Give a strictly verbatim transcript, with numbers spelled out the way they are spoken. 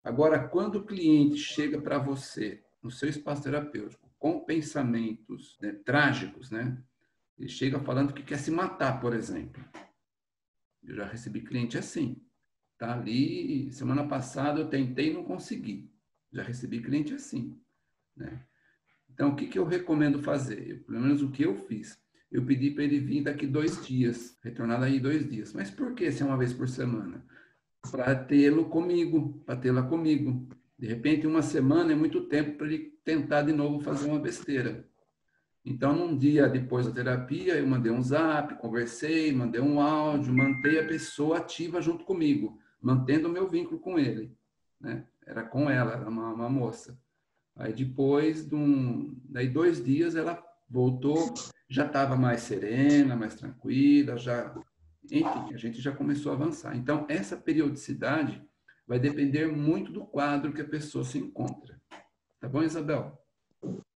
Agora, quando o cliente chega para você, no seu espaço terapêutico, com pensamentos, né, trágicos, né? Ele chega falando que quer se matar, por exemplo. Eu já recebi cliente assim. Tá ali, semana passada eu tentei e não consegui. Já recebi cliente assim, né? Então, o que, que eu recomendo fazer? Eu, pelo menos o que eu fiz. Eu pedi para ele vir daqui dois dias, retornar daí dois dias. Mas por que se é uma vez por semana? Para tê-lo comigo, para tê-la comigo. De repente, uma semana é muito tempo para ele tentar de novo fazer uma besteira. Então, num dia depois da terapia, eu mandei um zap, conversei, mandei um áudio, mantei a pessoa ativa junto comigo, mantendo o meu vínculo com ele, né? Era com ela, era uma, uma moça. Aí depois, de um, daí dois dias, ela voltou, já estava mais serena, mais tranquila, já, enfim, a gente já começou a avançar. Então, essa periodicidade vai depender muito do quadro que a pessoa se encontra. Tá bom, Isabel?